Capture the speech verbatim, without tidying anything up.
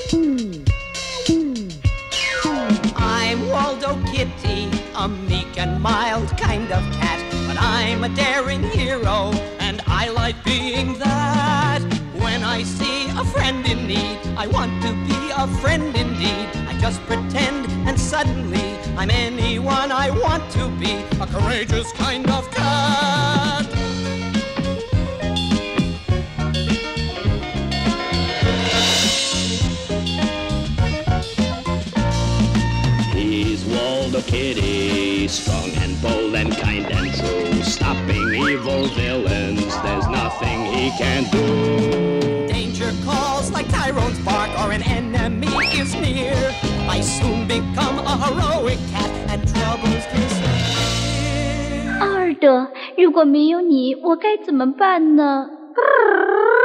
I'm Waldo Kitty, a meek and mild kind of cat, but I'm a daring hero, and I like being that. When I see a friend in need, I want to be a friend indeed. I just pretend, and suddenly I'm anyone I want to be, a courageous kind of cat. He's Waldo Kitty, strong and bold and kind and true, stopping evil villains, there's nothing he can do. Danger calls like Tyrone's bark or an enemy is near. I soon become a heroic cat and troubles disappear. 阿尔德，如果没有你，我该怎么办呢？